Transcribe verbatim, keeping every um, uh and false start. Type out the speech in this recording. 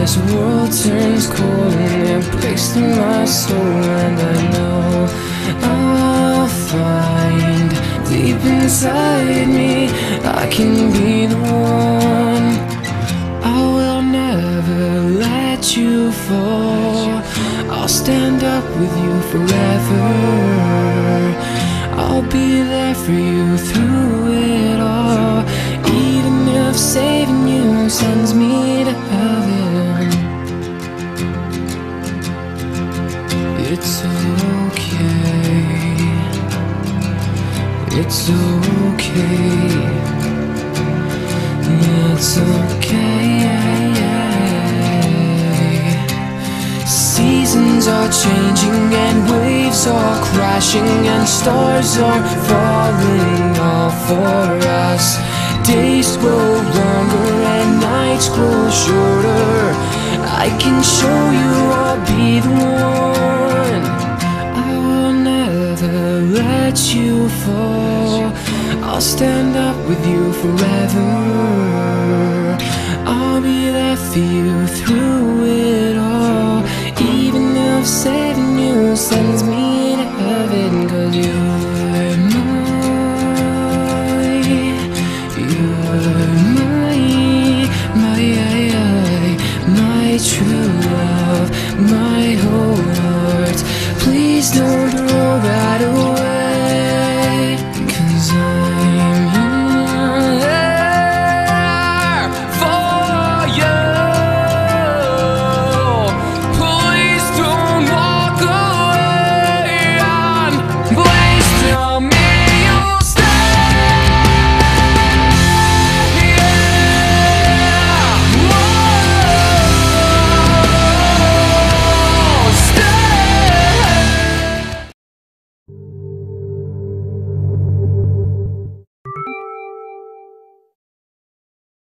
this world turns cold and it breaks through my soul, and I know I'll find deep inside me I can be the one. I will never let you fall. I'll stand up with you forever. I'll be there for you through it all, even if saving you sends me to heaven. It's okay, it's okay, it's okay. Seasons are changing and waves are crashing and stars are falling all for us. Days grow longer and nights grow shorter. I can show you I'll be the one. I will never let you fall. I'll stand up with you forever. I'll be there for you through it all, even if saving you sends me to heaven. 'Cause you're mine, you're mine, my, my true love, my whole heart. Please don't throw that away.